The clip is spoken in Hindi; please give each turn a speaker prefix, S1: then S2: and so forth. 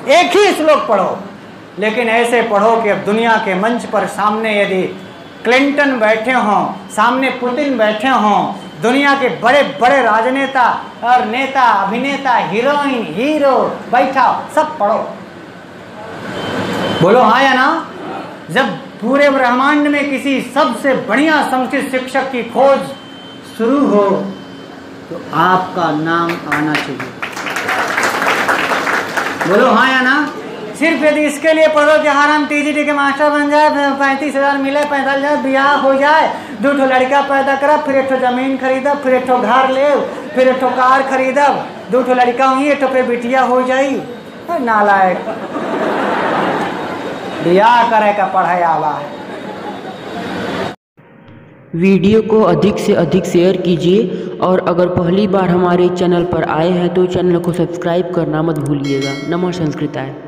S1: एक ही श्लोक पढ़ो, लेकिन ऐसे पढ़ो कि अब दुनिया के मंच पर सामने यदि क्लिंटन बैठे हों, सामने पुतिन बैठे हों, दुनिया के बड़े बड़े राजनेता और नेता, अभिनेता, हीरोइन, हीरो बैठा हो, सब पढ़ो। बोलो हाँ या ना। जब पूरे ब्रह्मांड में किसी सबसे बढ़िया संस्कृत शिक्षक की खोज शुरू हो तो आपका नाम आना चाहिए। बोलो हाँ या ना। सिर्फ यदि इसके लिए पढ़ो कि हाँ हम टीजीटी के मास्टर बन जाए, 35,000 मिले, 45,000 ब्याह हो जाए, 2 लड़का पैदा करब, फिर 1 जमीन खरीदब, फिर 1 घर ले, फिर 1 कार खरीदब, 2 लड़का हुई, 1 पे बिटिया हो जाई। नालायक, ब्याह करे का पढ़ाई आवा है।
S2: वीडियो को अधिक से अधिक शेयर कीजिए और अगर पहली बार हमारे चैनल पर आए हैं तो चैनल को सब्सक्राइब करना मत भूलिएगा। नमः संस्कृताय।